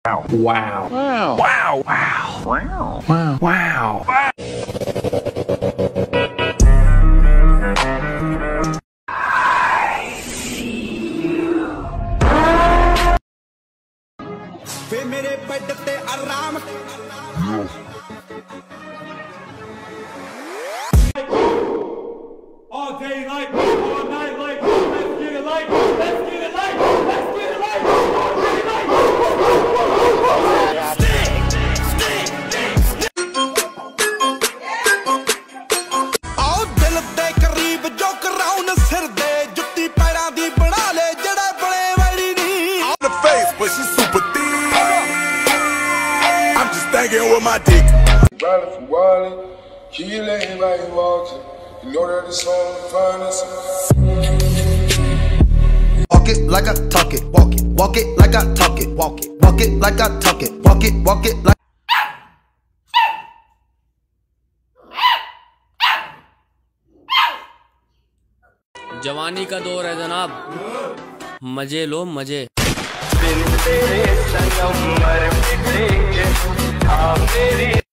Wow. Wow. Wow. Wow. Wow. Wow. Wow. Wow. वे मेरे bed पे आराम all day like, all night like, let's get it like, let's get it like, let's get it like, all day like. आओ दिल दे करीब जो कराउन सिर दे जुत्ती पैरां दी बना ले जड़े बड़े वाली नहीं On the face, but she's super thick. I'm just thinking with my dick. Riding from Wally, key lane like you walking. You know that it's on the finest. Walk it like I talk it, walk it, walk it like I talk it, walk it, walk it like I talk it, walk it like. जवानी का दौर है जनाब, मजे लो मजे। बिन तेरे संगम मर मिटेंगे, हाँ मेरी